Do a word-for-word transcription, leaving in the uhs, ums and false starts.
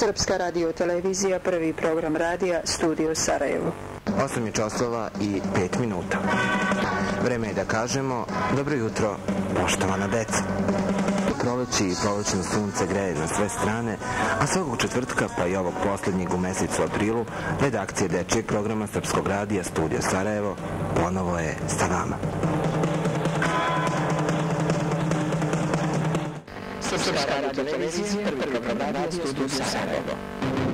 Srpska radio-televizija, prvi program radija, studio Sarajevo. osam je časova i pet minuta. Vreme je da kažemo dobro jutro, poštovana deca. Proleći i prolećno sunce greje na sve strane, a svakog četvrtka, pa i ovog posljednjeg u mesecu aprilu, redakcija dečijeg programa Srpskog radija, studio Sarajevo, ponovo je sa vama. Srpska radio-televizija, prvi program radija, studio Sarajevo.